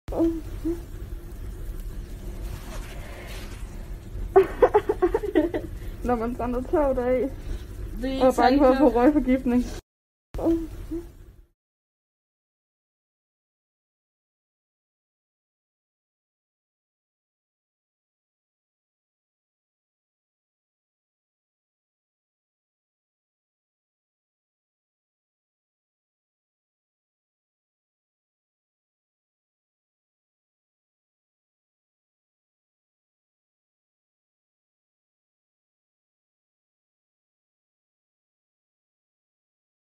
Når man brænder tøv af og er bange for at få røgforgiftning.